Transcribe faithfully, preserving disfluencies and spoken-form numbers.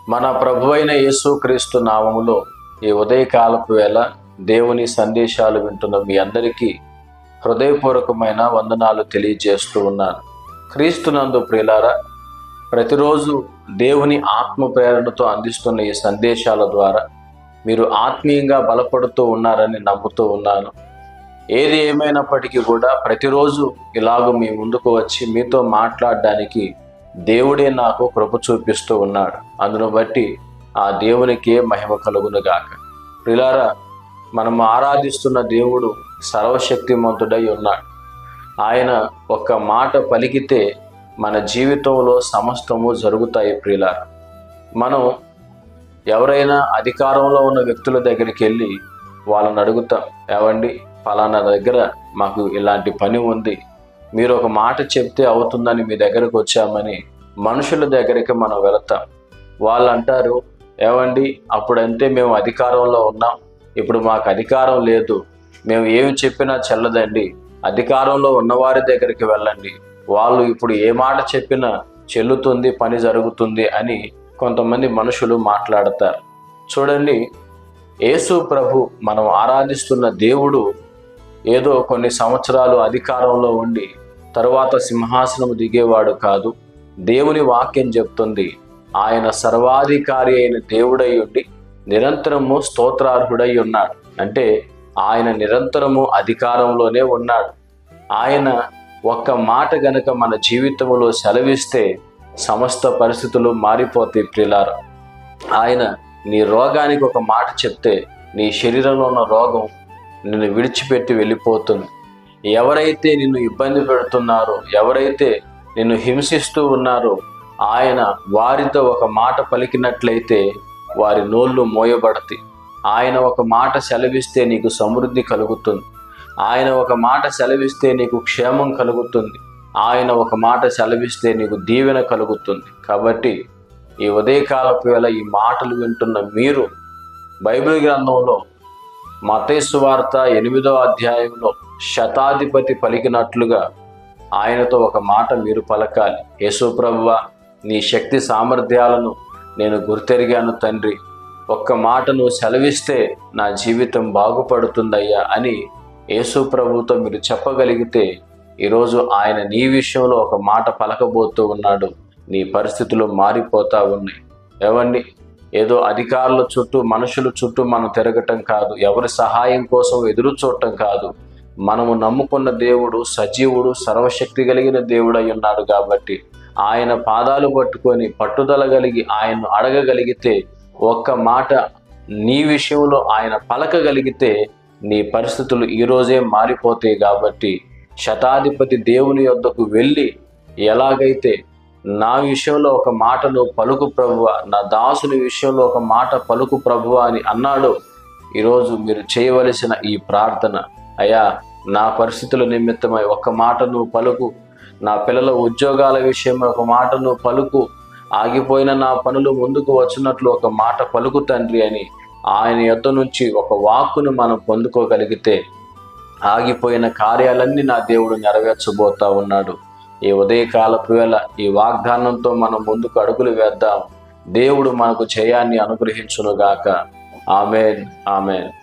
మన ప్రభువైన యేసుక్రీస్తు నామములో ఈ ఉదయకాలపు వేళ దేవుని సందేశాలు వింటున్న మీ అందరికీ హృదయపూర్వకమైన వందనాలు తెలియజేస్తూ ఉన్నాను. క్రీస్తునందు ప్రియులారా, ప్రతిరోజు దేవుని ఆత్మ ప్రేరణతో అందిస్తున్న ఈ సందేశాల ద్వారా మీరు ఆత్మీయంగా బలపడుతూ ఉన్నారని నమ్ముతూ ఉన్నాను. ఏది ఏమైనప్పటికీ కూడా ప్రతిరోజు ఇలాగ మీ ముందుకు వచ్చి మీతో మాట్లాడడానికి దేవుడే నాకు కృప చూపిస్తూ ఉన్నాడు. అందును బట్టి ఆ దేవునికే మహిమ కలుగునుగాక. ప్రియులారా, మనము ఆరాధిస్తున్న దేవుడు సర్వశక్తిమంతుడై ఉన్నాడు. ఆయన ఒక్క మాట పలికితే మన జీవితంలో సమస్తము జరుగుతాయి. ప్రియులారా, మనం ఎవరైనా అధికారంలో ఉన్న వ్యక్తుల దగ్గరికి వెళ్ళి వాళ్ళని అడుగుతాం, ఏవండి ఫలానా దగ్గర మాకు ఇలాంటి పని ఉంది, మీరు ఒక మాట చెప్తే అవుతుందని మీ దగ్గరకు వచ్చామని మనుషుల దగ్గరికి మనం వెళతాం. వాళ్ళు అంటారు, ఏవండి అప్పుడంటే మేము అధికారంలో ఉన్నాం, ఇప్పుడు మాకు అధికారం లేదు, మేము ఏమి చెప్పినా చెల్లదండి, అధికారంలో ఉన్నవారి దగ్గరికి వెళ్ళండి, వాళ్ళు ఇప్పుడు ఏ మాట చెప్పినా చెల్లుతుంది, పని జరుగుతుంది అని కొంతమంది మనుషులు మాట్లాడతారు. చూడండి, యేసు ప్రభు మనం ఆరాధిస్తున్న దేవుడు ఏదో కొన్ని సంవత్సరాలు అధికారంలో ఉండి తరువాత సింహాసనం దిగేవాడు కాదు. దేవుని వాక్యం చెప్తుంది, ఆయన సర్వాధికారి అయిన దేవుడై ఉండి నిరంతరము స్తోత్రార్హుడై ఉన్నాడు. అంటే ఆయన నిరంతరము అధికారంలోనే ఉన్నాడు. ఆయన ఒక్క మాట గనక మన జీవితంలో సెలవిస్తే సమస్త పరిస్థితులు మారిపోతాయి. ప్రియులారా, ఆయన నీ రోగానికి ఒక మాట చెప్తే నీ శరీరంలో ఉన్న రోగం నిన్ను విడిచిపెట్టి వెళ్ళిపోతుంది. ఎవరైతే నిన్ను ఇబ్బంది పెడుతున్నారో, ఎవరైతే నిన్ను హింసిస్తూ ఉన్నారో, ఆయన వారితో ఒక మాట పలికినట్లయితే వారి నోళ్ళు మోయబడతాయి. ఆయన ఒక మాట సెలవిస్తే నీకు సమృద్ధి కలుగుతుంది. ఆయన ఒక మాట సెలవిస్తే నీకు క్షేమం కలుగుతుంది. ఆయన ఒక మాట సెలవిస్తే నీకు దీవెన కలుగుతుంది. కాబట్టి ఈ ఉదయకాలపు వేళ ఈ మాటలు వింటున్న మీరు బైబిల్ గ్రంథంలో మత్తయి సువార్త ఎనిమిదో అధ్యాయంలో శతాధిపతి పలికినట్లుగా ఆయనతో ఒక మాట మీరు పలకాలి. యేసు ప్రభువా, నీ శక్తి సామర్థ్యాలను నేను గుర్తెరిగాను తండ్రి, ఒక్క మాట నువ్వు సెలవిస్తే నా జీవితం బాగుపడుతుందయ్యా అని యేసు ప్రభుతో మీరు చెప్పగలిగితే ఈరోజు ఆయన నీ విషయంలో ఒక మాట పలకబోతూ ఉన్నాడు. నీ పరిస్థితులు మారిపోతా ఉన్నాయి. ఏవండి, ఏదో అధికారుల చుట్టూ మనుషుల చుట్టూ మనం తిరగటం కాదు, ఎవరి సహాయం కోసం ఎదురు చూడటం కాదు. మనము నమ్ముకున్న దేవుడు సజీవుడు, సర్వశక్తి కలిగిన దేవుడు అయి ఉన్నాడు. కాబట్టి ఆయన పాదాలు పట్టుకొని పట్టుదల కలిగి ఆయన్ను అడగగలిగితే, ఒక్క మాట నీ విషయంలో ఆయన పలకగలిగితే నీ పరిస్థితులు ఈరోజే మారిపోతాయి. కాబట్టి శతాధిపతి దేవుని యొద్దకు వెళ్ళి ఎలాగైతే నా విషయంలో ఒక మాటను పలుకు ప్రభువా, నా దాసుని విషయంలో ఒక మాట పలుకు ప్రభువా అని అన్నాడు. ఈరోజు మీరు చేయవలసిన ఈ ప్రార్థన, అయ్యా నా పరిస్థితుల నిమిత్తమై ఒక మాటను పలుకు, నా పిల్లల ఉద్యోగాల విషయమై ఒక మాటను పలుకు, ఆగిపోయిన నా పనులు ముందుకు వచ్చినట్లు ఒక మాట పలుకు తండ్రి అని ఆయన యొద్ద నుంచి ఒక వాక్కును మనం పొందుకోగలిగితే ఆగిపోయిన కార్యాలన్నీ నా దేవుడు నెరవేర్చబోతా ఉన్నాడు. ఈ ఉదయకాలపు వేళ ఈ వాగ్దానంతో మనం ముందుకు అడుగులు వేద్దాం. దేవుడు మనకు జయాన్ని అనుగ్రహించునుగాక. ఆమెన్, ఆమెన్.